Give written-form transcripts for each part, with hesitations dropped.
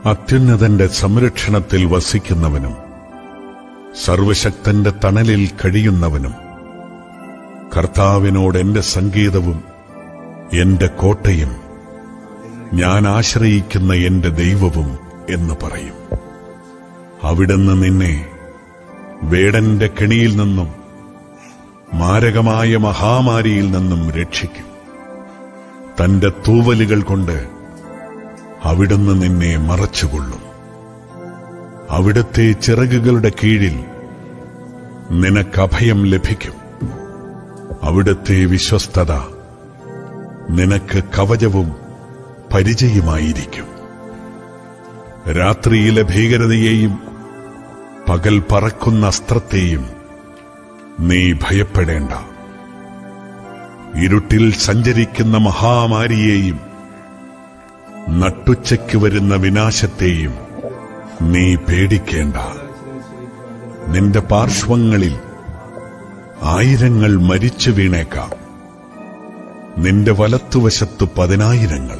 അത്യുന്നതന്റെ സംരക്ഷണത്തിൽ വസിക്കുന്നവനും സർവശക്തന്റെ തണലിൽ കഴിയുന്നവനും കർത്താവിനോട് എന്റെ സംഗീതവും എന്റെ കോട്ടയും ഞാൻ ആശ്രയിക്കുന്ന എന്റെ ദൈവവും എന്ന് പറയും. അവിടുന്ന് നിന്നെ വേടന്റെ കെണിയിൽ നിന്നും മാരകമായ മഹാമാരിയിൽ നിന്നും രക്ഷിക്കും. തന്റെ തൂവലുകൾ കൊണ്ട് അവിടുന്ന് നിന്നെ മറച്ചുകൊള്ളും. അവിടുത്തെ ചിറകുകളുടെ കീഴിൽ നിനക്ക് അഭയം ലഭിക്കും. അവിടുത്തെ വിശ്വസ്തത നിനക്ക് കവചവും പരിചയമായിരിക്കും. രാത്രിയിലെ ഭീകരതയെയും പകൽ പറക്കുന്ന അസ്ത്രത്തെയും നീ ഭയപ്പെടേണ്ട. ഇരുട്ടിൽ സഞ്ചരിക്കുന്ന മഹാമാരിയെയും നട്ടുച്ചയ്ക്ക് വരുന്ന വിനാശത്തെയും നീ പേടിക്കേണ്ട. നിന്റെ പാർശ്വങ്ങളിൽ 1000 മരിച്ചു വീണേക്കാം, നിന്റെ വലത്തുവശത്ത് 10,000.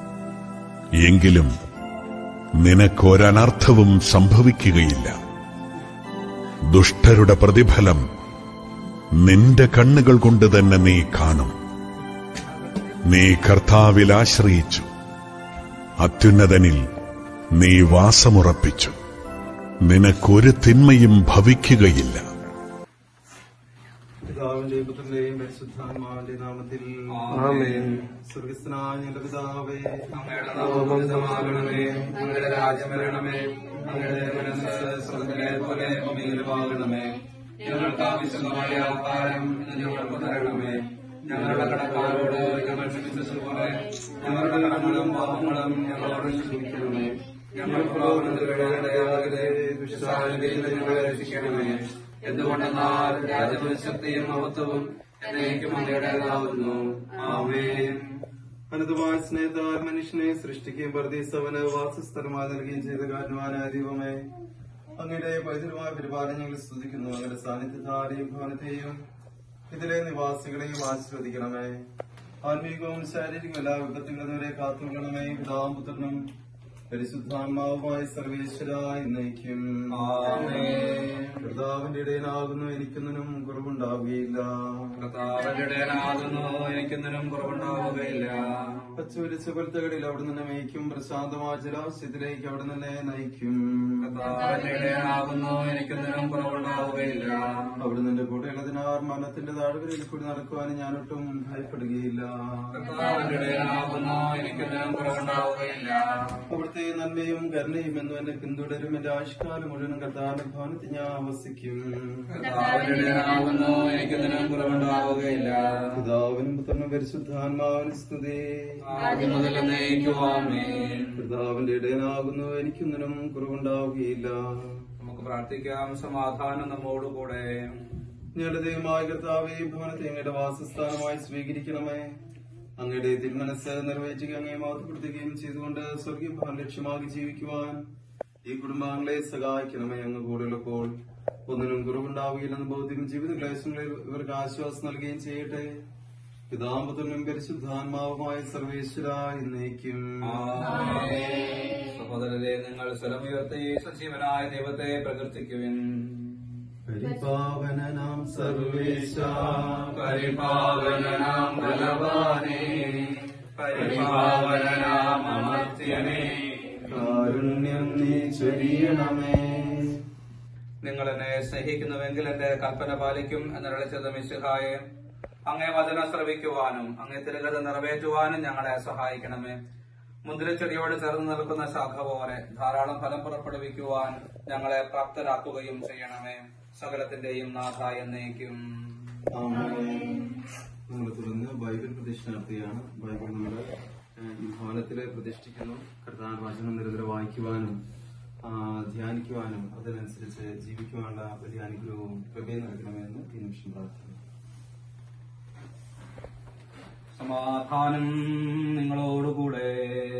എങ്കിലും നിനക്കൊരനർത്ഥവും സംഭവിക്കുകയില്ല. ദുഷ്ടരുടെ പ്രതിഫലം നിന്റെ കണ്ണുകൾ കൊണ്ട് തന്നെ നീ കാണും. നീ കർത്താവിൽ ആശ്രയിച്ചു, അത്യുന്നതനിൽ നീ വാസമുറപ്പിച്ചു. നിനക്കൊരു തിന്മയും ഭവിക്കുകയില്ല. പിതാവിന്റെയും പുത്രന്റെയും പരിശുദ്ധാത്മാവിന്റെ നാമത്തിൽ ആമേൻ. സ്വർഗ്ഗസ്ഥനായ ഞങ്ങളുടെ പിതാവേ, അങ്ങയുടെ നാമം പൂജിതമാകണമേ, അങ്ങയുടെ രാജ്യം വരണമേ, അങ്ങയുടെ മനസ്സ് സ്വർഗ്ഗത്തിലെ പോലെ ഭൂമിയിലുമാകണമേ. ഞങ്ങൾക്ക് ആവശ്യമായ ആഹാരം ഞങ്ങൾക്ക് തരണമേ. ഞങ്ങളുടെ കടക്കാരോട് ഞങ്ങൾ ക്ഷമിച്ചതുപോലെ ഞങ്ങളുടെ കടങ്ങളും പാപങ്ങളും ഞങ്ങളോട് ക്ഷമിക്കണമേ. ഞങ്ങൾക്ക് പ്രലോഭനത്തിലിടയാകരുതേ, ദുഷ്ടാരൂപിയിൽ ഞങ്ങളെ രക്ഷിക്കണമേ. എന്തുകൊണ്ടെന്നാൽ രാജ്യവും ശക്തിയും മഹത്വവും എന്നേക്കും അങ്ങയുടേതാകുന്നു. ആമേൻ. അനന്തമായ സ്നേഹത്താൽ മനുഷ്യനെ സൃഷ്ടിക്കുകയും പരദീസവന് വാസസ്ഥലമായി നൽകുകയും ചെയ്ത കാരണവാനായ ദൈവമേ, അങ്ങയുടെ പൈതൃകമായ പരിപാലനം ഞങ്ങൾ സ്തുതിക്കുന്നു. അങ്ങയുടെ സാന്നിധ്യത്താരെയും ഭവനത്തെയും ഇതിലെ നിവാസികളെയും ആശീർവദിക്കണമേ. ആത്മീകവും ശാരീരികവും എല്ലാ വിപത്തുകളെ കാത്തുകൊള്ളണമേ. പിതാവും പുത്രനും പരിശുദ്ധാത്മാവുമായ സർവേശ്വരായി നയിക്കും. കർത്താവിന്റെ ഇടയനാകുന്നു, എനിക്കൊന്നിനും കുറവുണ്ടാവുകയില്ല. പച്ചുവരിച്ച കൊലത്തകളിൽ അവിടെ നിന്ന് നയിക്കും. പ്രശാന്തമായ ജലാശയത്തിലേക്ക് അവിടെ നിന്ന് നയിക്കും. എനിക്കൊന്നിനും കുറവുണ്ടാവുകയില്ല. അവിടെ നിന്റെ കൂടെയുള്ളതിനാൽ മരണത്തിന്റെ താഴ്വരയിൽ കൂടി നടക്കുവാനും ഞാനൊട്ടും ഭയപ്പെടുകയില്ല. അവിടുത്തെ നന്മയും കരുണയും എന്നും എന്നെ പിന്തുടരും. എന്റെ ആയുഷ്കാലം മുഴുവനും കർത്താവിന്റെ ഭവനത്തിൽ ഞാൻ വസിക്കും. പിതാവിനും പുത്രനും പരിശുദ്ധാത്മാവിനും സ്തുതി. പിതാവിന്റെ ഇടയനാകുന്നു, എനിക്കൊന്നിനും കുറവുണ്ടാവുകയില്ല. നമുക്ക് പ്രാർത്ഥിക്കാം. സമാധാനം നമ്മോടുകൂടെ. ഞങ്ങളുടെ ദൈവമായ കർത്താവേ, ഭവനത്തെ അങ്ങയുടെ വാസസ്ഥാനമായി സ്വീകരിക്കണമേ. അങ്ങയുടെ തിരുമനസ് നിർവഹിക്കുകയും അങ്ങയെ മഹത്വപ്പെടുത്തുകയും ചെയ്തുകൊണ്ട് സ്വർഗീയ ഭവൻ ലക്ഷ്യമാക്കി ജീവിക്കുവാൻ ഈ കുടുംബാംഗങ്ങളെ സഹായിക്കണമേ. അങ്ങ് കൂടെയുള്ളപ്പോൾ ഒന്നിനും കുറവുണ്ടാവുകയില്ലെന്ന് ബോധ്യം ജീവിത ക്ലേശങ്ങളിൽ ഇവർക്ക് ആശ്വാസം നൽകുകയും ചെയ്യട്ടെ. പിതാമ്പുത്രനും പരിശുദ്ധാത്മാവുമായ സർവേശ്വരായി നയിക്കും. സഹോദരരെ, നിങ്ങൾ സ്വലമുയർത്തി സജീവനായ ദൈവത്തെ പ്രകീർത്തിക്കുവിൻ. പരിപാവനനാം സർവേശ, പരിപാവനനാം ബലവാനേ, പരിപാവനനാം അമർത്യനേ, കാരുണ്യം നീ ചൊരിയണമേ. നിങ്ങൾ എന്നെ സ്നേഹിക്കുന്നുവെങ്കിൽ എന്റെ കൽപ്പന പാലിക്കും എന്നരളിച്ചത് മിശിഹായെ, അങ്ങേ വചനം ശ്രവിക്കുവാനും അങ്ങേ തിരുകഥ നിറവേറ്റുവാനും ഞങ്ങളെ സഹായിക്കണമേ. മുന്തിരിച്ചെടിയോട് ചേർന്ന് നിൽക്കുന്ന ശാഖ പോലെ ധാരാളം ഫലം പുറപ്പെടുവിക്കുവാൻ ഞങ്ങളെ പ്രാപ്തരാക്കുകയും ചെയ്യണമേ. സകലത്തിന്റെയും നാഥ എന്നേക്കും. നമ്മൾ തുടർന്ന് ബൈബിൾ പ്രതിഷ്ഠ നടത്തുകയാണ്. ബൈബിൾ നമ്മൾ ഈ ഭവനത്തില് പ്രതിഷ്ഠിക്കുന്നു. കർത്താവിന്റെ വചനം നിരന്തരം വായിക്കുവാനും ധ്യാനിക്കുവാനും അതിനനുസരിച്ച് ജീവിക്കുവാനുള്ള വലിയ അനുഗ്രഹവും കൃപയും നൽകണമെന്ന് ഈ നിമിഷം പ്രാർത്ഥിക്കുന്നു. സമാധാനം നിങ്ങളോടുകൂടെ.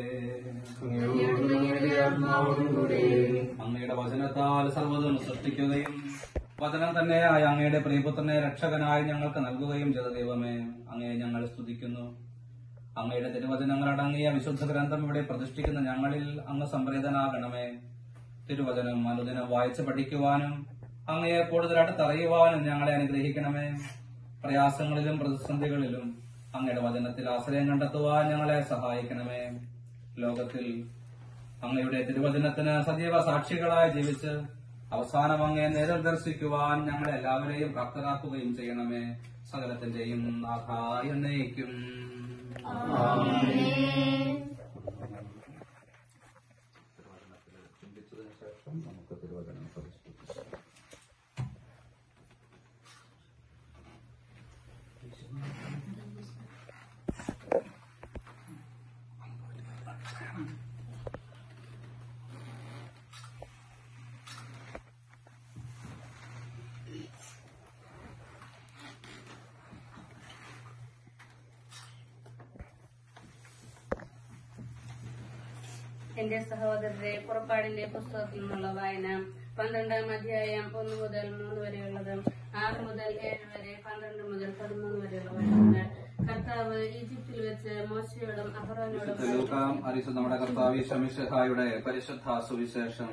അങ്ങയുടെ വചനത്താൽ സർവ്വതും സൃഷ്ടിക്കുകയും വചനം തന്നെയായ അങ്ങയുടെ പ്രിയപുത്രനെ രക്ഷകനായി ഞങ്ങൾക്ക് നൽകുകയും ചെയ്ത ദൈവമേ, അങ്ങയെ ഞങ്ങൾ സ്തുതിക്കുന്നു. അങ്ങയുടെ തിരുവചനങ്ങൾ അടങ്ങിയ വിശുദ്ധ ഗ്രന്ഥം ഇവിടെ പ്രതിഷ്ഠിക്കുന്ന ഞങ്ങളിൽ അങ്ങ് സംപ്രീതനാകണമേ. തിരുവചനം അനുദിനം വായിച്ച് പഠിക്കുവാനും അങ്ങയെ കൂടുതൽ അടുത്തറിയുവാനും ഞങ്ങളെ അനുഗ്രഹിക്കണമേ. പ്രയാസങ്ങളിലും പ്രതിസന്ധികളിലും അങ്ങയുടെ വചനത്തിൽ ആശ്രയം കണ്ടെത്തുവാൻ ഞങ്ങളെ സഹായിക്കണമേ. ലോകത്തിൽ അങ്ങയുടെ തിരുവചനത്തിന് സജീവ സാക്ഷികളായി ജീവിച്ച് അവസാനം അങ്ങയെ നേരിൽ ദർശിക്കുവാൻ ഞങ്ങളെ എല്ലാവരെയും പ്രാപ്തരാക്കുകയും ചെയ്യണമേ. സകലത്തിന്റെയും നാഥായ എന്നേക്കും. ചിന്തിച്ചതിനു ശേഷം നമുക്ക് തിരുവചനം പരിശോധിക്കാം. എന്റെ സഹോദരരെ, പുറപ്പാടിന്റെ പുസ്തകത്തിൽ നിന്നുള്ള വായന 12-ാം അധ്യായം 1 മുതൽ 3 വരെയുള്ളത്, 6 മുതൽ 7 വരെ, 12 മുതൽ 13 വരെയുള്ള വായനകൾ. കർത്താവ് ഈജിപ്തിൽ വെച്ച് മോശയോടും അഹ്റോനോടും നമ്മുടെ കർത്താവ് ഈശോമിശിഹായുടെ പരിശുദ്ധ സുവിശേഷം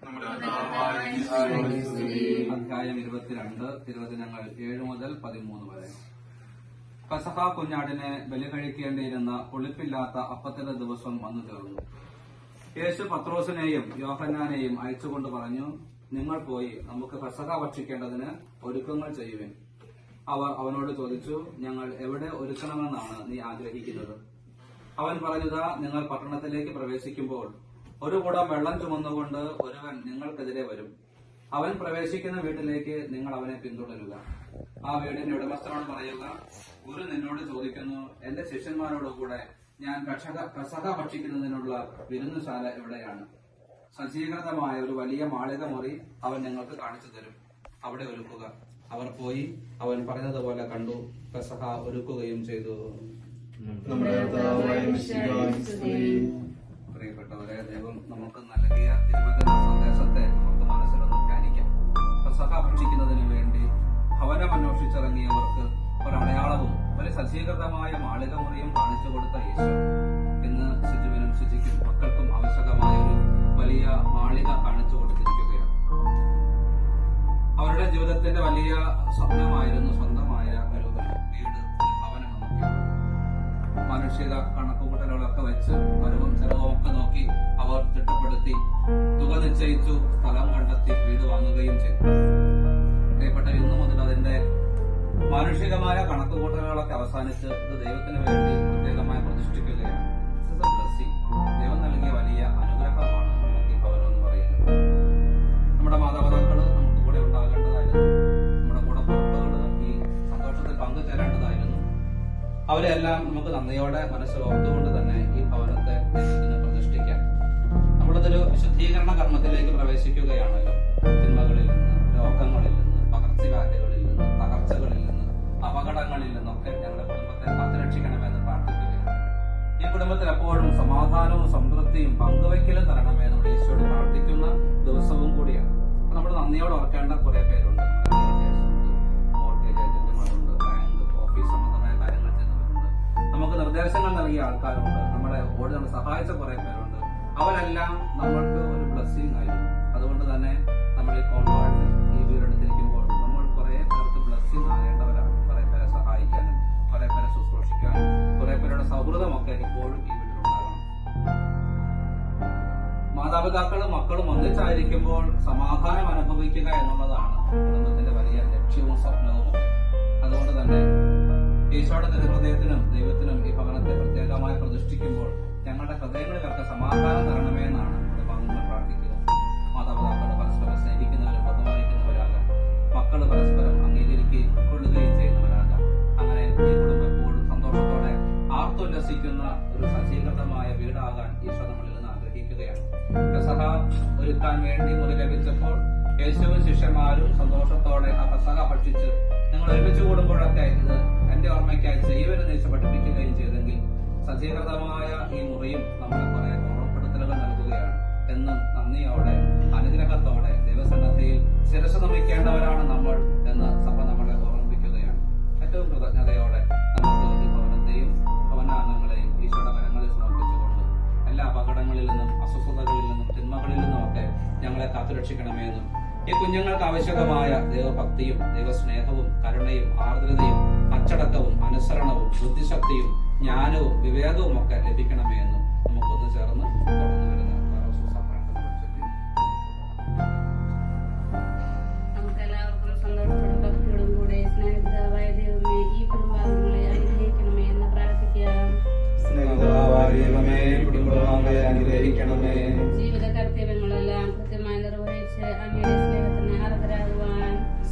അധ്യായം 22 തിരുവചനങ്ങൾ 7 മുതൽ 13 വരെ. പെസഹ കുഞ്ഞാടിനെ ബലി കഴിക്കേണ്ടിയിരുന്ന പുളിപ്പില്ലാത്ത അപ്പത്തിന്റെ ദിവസം വന്നു ചേർന്നു. യേശു പത്രോസിനെയും യോഹന്നാനെയും അയച്ചുകൊണ്ട് പറഞ്ഞു, നിങ്ങൾ പോയി നമുക്ക് പെസഹ ഭക്ഷിക്കേണ്ടതിന് ഒരുക്കങ്ങൾ ചെയ്യുവിൻ. അവർ അവനോട് ചോദിച്ചു, ഞങ്ങൾ എവിടെ ഒരുക്കണമെന്നാണ് നീ ആഗ്രഹിക്കുന്നത്? അവൻ പറഞ്ഞതാ, നിങ്ങൾ പട്ടണത്തിലേക്ക് പ്രവേശിക്കുമ്പോൾ ഒരു കുടം വെള്ളം ചുമന്നുകൊണ്ട് ഒരുവൻ നിങ്ങൾക്കെതിരെ വരും. അവൻ പ്രവേശിക്കുന്ന വീട്ടിലേക്ക് നിങ്ങൾ അവനെ പിന്തുടരുക. ആ വീടിന്റെ ഉടമസ്ഥനോട് പറയുക, ഗുരു നിന്നോട് ചോദിക്കുന്നു, എന്റെ ശിഷ്യന്മാരോടുകൂടെ ഞാൻ പെസഹ ഭക്ഷിക്കുന്നതിനുള്ള വിരുന്നുശാല എവിടെയാണ്? സജ്ജീകൃതമായ ഒരു വലിയ മാളിക മുറി അവൻ നിങ്ങൾക്ക് കാണിച്ചു തരും. അവിടെ ഒരുക്കുക. അവർ പോയി അവൻ പറഞ്ഞതുപോലെ കണ്ടു, പെസഹ ഒരുക്കുകയും ചെയ്തു. പ്രിയപ്പെട്ടവരെ, ദൈവം നമുക്ക് നൽകിയ തിരുവചന സന്ദേശത്തെ നമുക്ക് മനസ്സിലൊന്ന് ധ്യാനിക്കാം. പെസഹ ഭക്ഷിക്കുന്നതിന് വേണ്ടി ഭവനം അന്വേഷിച്ചിറങ്ങിയവർക്ക് ഒരടയാളവും ഒരു സജ്ജീകൃതമായ മാളിക മുറിയും കാണിച്ചു കൊടുത്ത യേശു ഇന്ന് ശിജുവിനും ശിജിക്കും മക്കൾക്കും ആവശ്യകമായ ഒരു വലിയ മാളിക കാണിച്ചു കൊടുത്തിരിക്കുകയാണ്. അവരുടെ ജീവിതത്തിന്റെ വലിയ സ്വപ്നമായിരുന്നു സ്വന്തമായ ഒരു വീട്, ഭവനം എന്നൊക്കെ. മാനുഷിക കണക്കുകൂട്ടലുകളൊക്കെ വെച്ച് വരവും ചെലവും ഒക്കെ നോക്കി അവർ തിട്ടപ്പെടുത്തി തുക നിശ്ചയിച്ചു, സ്ഥലം കണ്ടെത്തി വീട് വാങ്ങുകയും ചെയ്തു. പ്രിയപ്പെട്ട, ഇന്നു മുതൽ അതിന്റെ മാനുഷികമായ കണക്കുകൂട്ടലുകളൊക്കെ അവസാനിച്ച് ഇത് ദൈവത്തിന് വേണ്ടി പ്രത്യേകമായി പ്രതിഷ്ഠിക്കുകയാണ്. ദൈവം നൽകിയ വലിയ അനുഗ്രഹമാണ് നമുക്ക് ഈ ഭവനം എന്ന് പറയുന്നത്. നമ്മുടെ മാതാപിതാക്കള് നമുക്ക് കൂടെ ഉണ്ടാകേണ്ടതായിരുന്നു. നമ്മുടെ കൂടെ പുറത്തുകൾ ഈ സന്തോഷത്തിൽ പങ്കുചേരേണ്ടതായിരുന്നു. അവരെല്ലാം നമുക്ക് നന്ദിയോടെ മനസ്സിൽ ഓർത്തുകൊണ്ട് തന്നെ ഈ ഭവനത്തെ ദൈവത്തിന് പ്രതിഷ്ഠിക്കാം. നമ്മളതൊരു വിശുദ്ധീകരണ കർമ്മത്തിലേക്ക് പ്രവേശിക്കുകയാണല്ലോ. തിന്മകളിൽ നിന്ന്, രോഗങ്ങളിൽ നിന്ന്, പകർച്ചവ്യാധികളിൽ നിന്ന്, തകർച്ചകളിൽ നിന്ന്, അപകടങ്ങളിൽ നിന്നൊക്കെ ഞങ്ങളുടെ കുടുംബത്തെ കാത്തുരക്ഷിക്കണമെന്ന് പ്രാർത്ഥിക്കുകയാണ്. ഈ കുടുംബത്തിൽ എപ്പോഴും സമാധാനവും സംതൃപ്തിയും പങ്കുവയ്ക്കലും തരണമേ നമ്മൾ ഈശോയോട് പ്രാർത്ഥിക്കുന്ന ദിവസവും കൂടിയാണ്. നമ്മൾ നന്ദിയോട് ഓർക്കേണ്ട കുറെ പേരുണ്ട്. മോർഗേജ് ഏജന്റുമാരുണ്ട്, ബാങ്ക്, ഓഫീസ് സംബന്ധമായ കാര്യങ്ങൾ ചെയ്യുന്നവരുണ്ട്, നമുക്ക് നിർദ്ദേശങ്ങൾ നൽകിയ ആൾക്കാരുണ്ട്, നമ്മളെ സഹായിച്ച കുറെ പേരുണ്ട്. അവരെല്ലാം നമ്മൾക്ക് ഒരു ബ്ലെസ്സിങ് ആയിരുന്നു. അതുകൊണ്ട് തന്നെ നമ്മൾ ഈ കോൺവാർഡ് ഈ വീടെടുത്തിരിക്കുമ്പോൾ നമ്മൾ കുറെ പേർക്ക് ബ്ലെസ്സിങ് ആകേണ്ടവരാണ്. കുറെ പേരെ സഹായിക്കാനും കുറെ പേരെ ശുശ്രൂഷിക്കാനും കുറെ പേരുടെ സൗഹൃദമൊക്കെ എപ്പോഴും ഈ വീട്ടിലുണ്ടാകണം. മാതാപിതാക്കളും മക്കളും ഒന്നിച്ചായിരിക്കുമ്പോൾ സമാധാനം അനുഭവിക്കുക എന്നുള്ളതാണ് കുടുംബത്തിന്റെ വലിയ ലക്ഷ്യവും സ്വപ്നവും ഒക്കെ. അതുകൊണ്ട് തന്നെ ഈശോയുടെ തിരുഹൃദയത്തിനും ദൈവത്തിനും ഈ ഭവനത്തെ പ്രത്യേകമായി പ്രതിഷ്ഠിക്കുമ്പോൾ ഞങ്ങളുടെ ഹൃദയങ്ങളിലൊക്കെ സമാധാനം തരണമേ എന്നാണ് നമ്മൾ പ്രാർത്ഥിക്കുന്നത്. മാതാപിതാക്കൾ പരസ്പരം സ്നേഹിക്കുന്നവരും ബഹുമാനിക്കുന്നവരാകാം. മക്കൾ പരസ്പരം അംഗീകരിക്കുകയും ഉൾക്കൊള്ളുകയും ചെയ്യുന്നവരാകാം. അങ്ങനെ ഈ കുടുംബം എപ്പോഴും സന്തോഷത്തോടെ ആർത്തുല്ലസിക്കുന്ന ഒരു സജ്ജീകൃതമായ വീടാകാൻ ഈശോ നമ്മളിൽ നിന്ന് ആഗ്രഹിക്കുകയാണ്. പെസഹ ഒരുക്കാൻ വേണ്ടി മുറി ലഭിച്ചപ്പോൾ യേശുവും ശിഷ്യന്മാരും സന്തോഷത്തോടെ ആ പെസഹ ഭക്ഷിച്ച് നിങ്ങൾ ഒരുമിച്ച് കൂടുമ്പോഴൊക്കെ ഇത് എന്റെ ഓർമ്മയ്ക്കായി ചെയ്യുവെന്ന് ഈശോ പഠിപ്പിക്കുകയും ചെയ്തെങ്കിൽ സജ്ജീകൃതമായ ഈ മുറിയും നമ്മളെ കുറെ ഓർമ്മപ്പെടുത്തലുകൾ നൽകുകയാണ്. എന്നും നന്ദിയോടെ അനുഗ്രഹത്തോടെ ദൈവസന്നദ്ധിയിൽ ശിരസ്സ് നമിക്കേണ്ടവരാണ് നമ്മൾ എന്ന് സഭ നമ്മളെ ഓർമ്മിപ്പിക്കുകയാണ്. ഏറ്റവും കൃതജ്ഞതയോടെ നമുക്ക് ഈ ഭവനത്തെയും ഭവനാംഗങ്ങളെയും ഈ ഞങ്ങളെ കാത്തുരക്ഷിക്കണമെന്നും ഈ കുഞ്ഞുങ്ങൾക്ക് ആവശ്യകമായ ദൈവഭക്തിയും ദൈവസ്നേഹവും കരുണയും ആർദ്രതയും അച്ചടക്കവും അനുസരണവും ബുദ്ധിശക്തിയും ജ്ഞാനവും വിവേകവും ഒക്കെ ലഭിക്കണമെന്നും നമുക്കൊന്ന് ചേർന്ന് തുടർന്ന് വരുന്ന നമുക്കെല്ലാവർക്കും സന്തോഷത്തോടും ഭക്തിയോടും കൂടെ സ്നേഹിതാവായ ദൈവമേ ഈ കുടുംബാംഗങ്ങളെ അനുഗ്രഹിക്കണമേ എന്ന് പ്രാർത്ഥിക്കാം. ജീവിത കർത്തവ്യങ്ങളെല്ലാം കൃത്യമായി നിർവഹിച്ച് അങ്ങയുടെ സ്നേഹത്തിന് അർഹരാകുവാൻ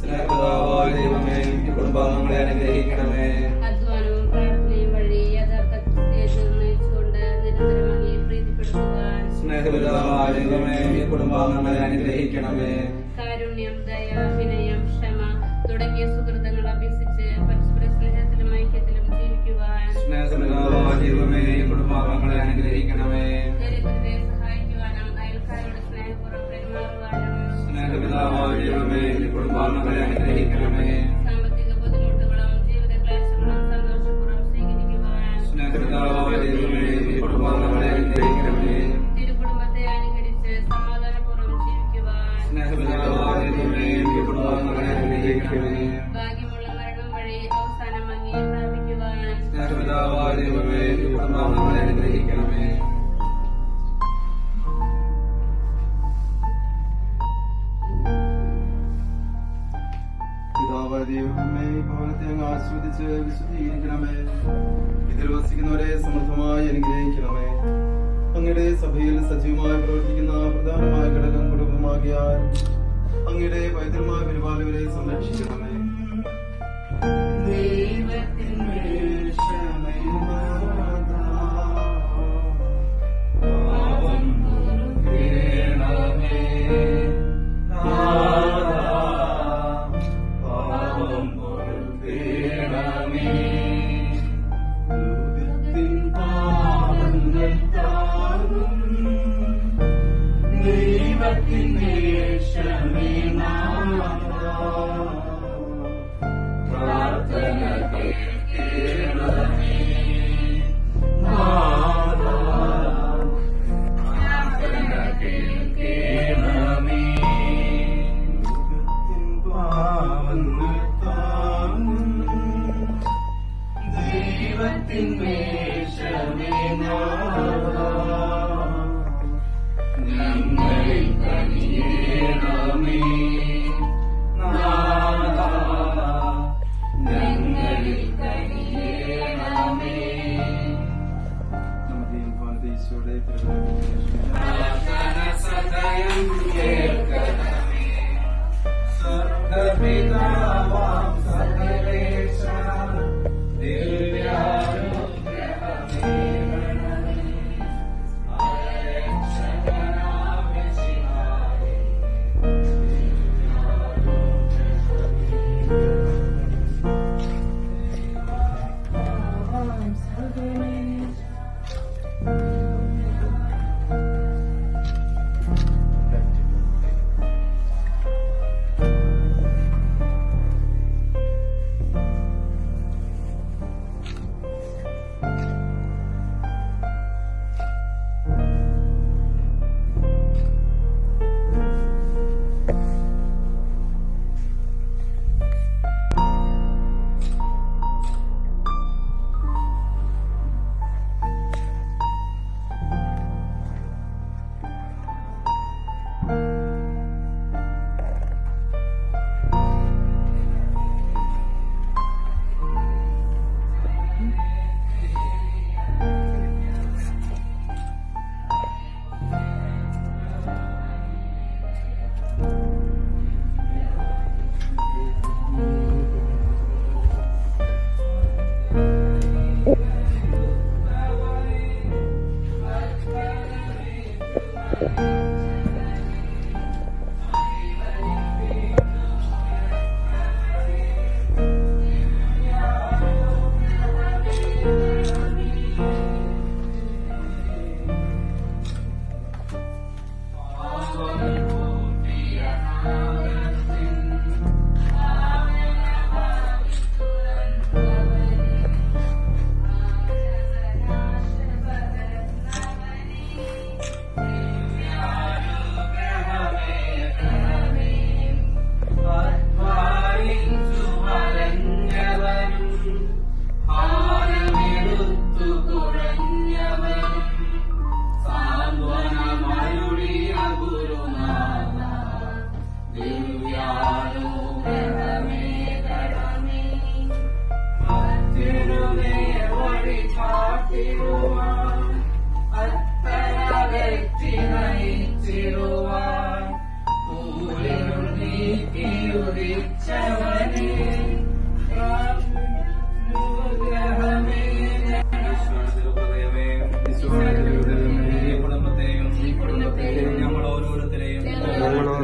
അധ്വാനവും പ്രാർത്ഥനയും വഴി യഥാർത്ഥ ക്രിസ്ത്യാനിയെ നയിച്ചുകൊണ്ട് നിരന്തരം അങ്ങയെ പ്രീതിപ്പെടുത്തുവാൻ കാരുണ്യം, ദയ, വിനയം, ക്ഷമ തുടങ്ങിയ സുഹൃത്തുക്കൾ അഭ്യസിച്ച് പരസ്പര സ്നേഹത്തിലും ഐക്യത്തിലും ജീവിക്കുവാൻ ദരിദ്രരെ സഹായിക്കുവാനും അയൽക്കാരോട് സ്നേഹപൂർവ്വം പെരുമാറുവാനും സാമ്പത്തിക ബുദ്ധിമുട്ടുകളും ജീവിത ക്ലേശങ്ങളും സന്തോഷപൂർവ്വം സ്വീകരിക്കുവാൻ തിരുകുടുംബത്തെ അനുകരിച്ച് സമാധാനപൂർവ്വം ജീവിക്കുവാൻ ഭാഗ്യമുള്ള മരണം വഴി അവസാനം അങ്ങയെ പ്രാപിക്കുവാൻ പിതാവായ ദൈവമേ, ഈ ഭവനത്തെ അങ്ങ് ആസ്വദിച്ച് വിശുദ്ധീകരിക്കണമേ. ഇതിൽ വസിക്കുന്നവരെ സമൃദ്ധമായി അനുഗ്രഹിക്കണമേ. അങ്ങയുടെ സഭയിൽ സജീവമായി പ്രവർത്തിക്കുന്ന പ്രധാനമായ ഘടകം കുടുംബമാകിയാൽ അങ്ങയുടെ പൈതൃകമായ പരിപാലകരെ സംരക്ഷിക്കണമേ.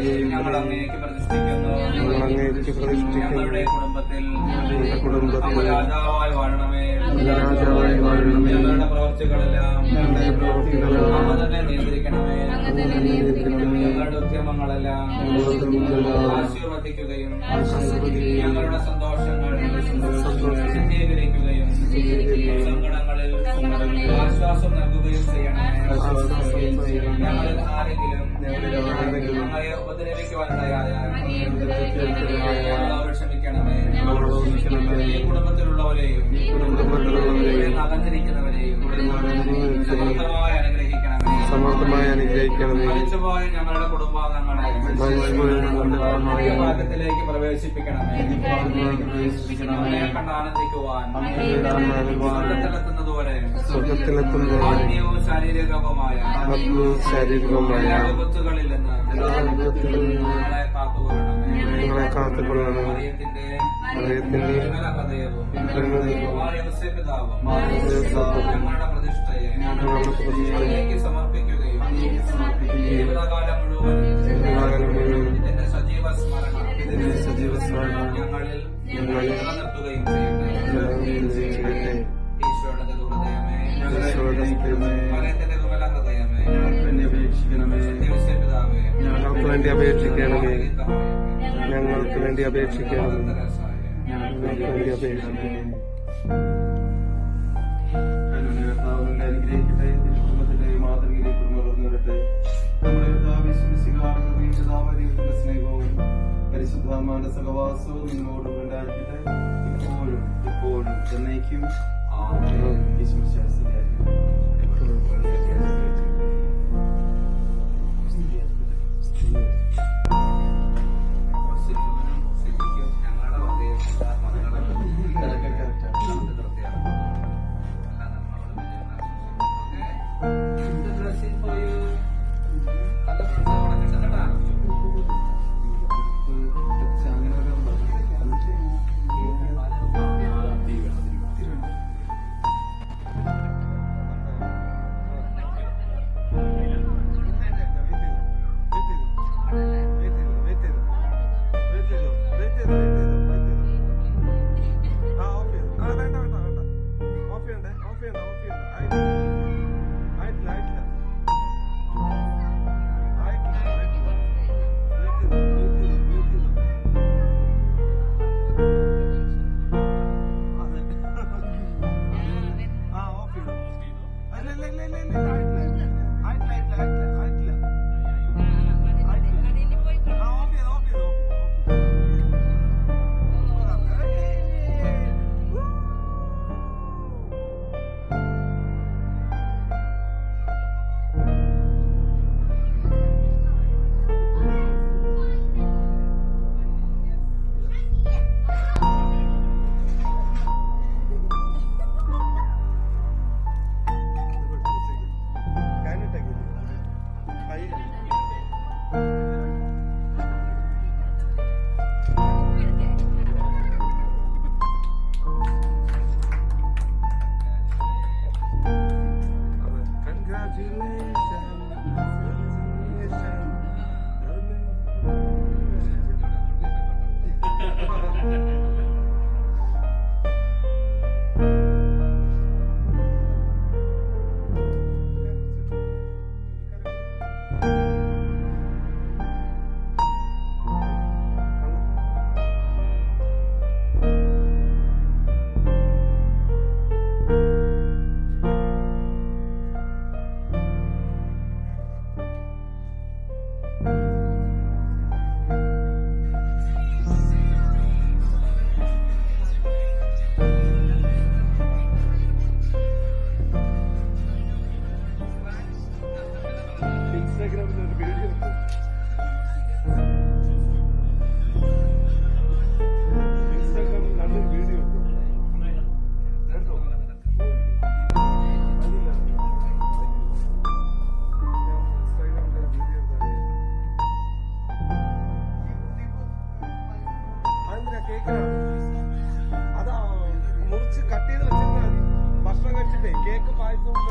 ഞങ്ങൾ അങ്ങേക്ക് പ്രതിഷ്ഠിക്കുന്നു. ഞങ്ങളുടെ കുടുംബത്തിൽ അങ്ങ് രാജാവായി വാഴണമേ. ഞങ്ങളുടെ പ്രവർത്തികളെല്ലാം അങ്ങ് തന്നെ നിയന്ത്രിക്കണമേ. ഞങ്ങളുടെ ഉദ്യമങ്ങളെല്ലാം ആശീർവദിക്കുകയും ഞങ്ങളുടെ സന്തോഷങ്ങൾ ശുദ്ധീകരിക്കുകയും സങ്കടങ്ങളിൽ ആശ്വാസം നൽകുകയും ചെയ്യണമേ. ഞങ്ങളിൽ ആരെങ്കിലും അങ്ങയെ ഉപദ്രവിക്കുവാനിടയായാൽ ഞങ്ങളോട് ക്ഷമിക്കണമേ. ഈ കുടുംബത്തിലുള്ളവരെയും അകന്നിരിക്കുന്നവരെയും സമർത്ഥമായി അനുഗ്രഹിക്കണമേ. മരിച്ചുപോയ ഞങ്ങളുടെ കുടുംബാംഗങ്ങളെ ഭാഗ്യത്തിലേക്ക് പ്രവേശിപ്പിക്കണമേ. കണ്ട് ആനന്ദിക്കുവാൻ സ്വർഗത്തിലെത്തുന്നതുവരെ ആത്മീയവും ശാരീരികവുമായ വിപത്തുകളിൽ നിന്ന് ഞങ്ങളെ കാത്തുകൊള്ളണമേ. മറിയത്തിന്റെ ഹൃദയവും പിതാവും ഞങ്ങളുടെ പ്രതിഷ്ഠയെ അങ്ങേക്ക് സമർപ്പിക്കുകയും ജീവിതകാലം മുഴുവൻ ഇതിന്റെ സജീവ സ്മരണ ഞങ്ങളിൽ നിലനിർത്തുകയും ചെയ്യട്ടെ. ഈശോയുടെ ഹൃദയമേ, മറിയത്തിന്റെ വിമല ഹൃദയമേ, പിതാവേ, ഞങ്ങൾക്ക് വേണ്ടി അപേക്ഷിക്കണമേ. ഞങ്ങൾക്ക് വേണ്ടി അപേക്ഷിക്കണമേ. ഞങ്ങൾക്ക് വേണ്ടി അപേക്ഷിക്കണമേ. അനുഗ്രഹിക്കട്ടെ. കുടുംബത്തിന്റെ മാതൃകയിലേക്ക് വളർന്നു വരട്ടെ. നമ്മുടെ ദൈവത്തിന്റെ സ്നേഹവും പരിശുദ്ധാത്മാവിന്റെ സഹവാസവും നിങ്ങളോടും ഉണ്ടായിരിക്കട്ടെ. ഇപ്പോഴും എപ്പോഴും എന്നേക്കും.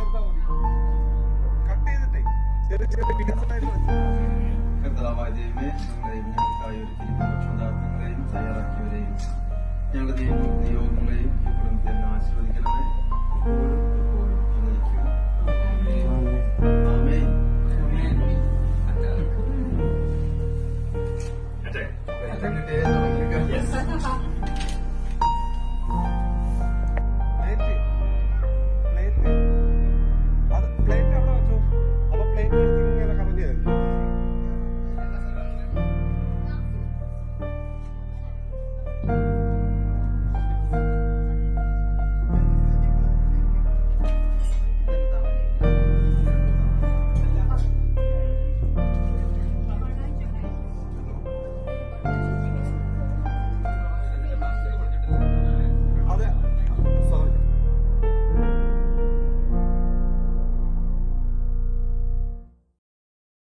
കർത്താവായ ദൈവമേ, ഭക്ഷണങ്ങളെയും ഞങ്ങൾക്കായി ഒരുക്കിയിരിക്കുന്ന ഭക്ഷണപദാർത്ഥങ്ങളെയും തയ്യാറാക്കിയവരെയും ഞങ്ങളുടെ നിയോഗങ്ങളെയും ഈ കുടുംബത്തെ ആശീർവദിക്കണമേ.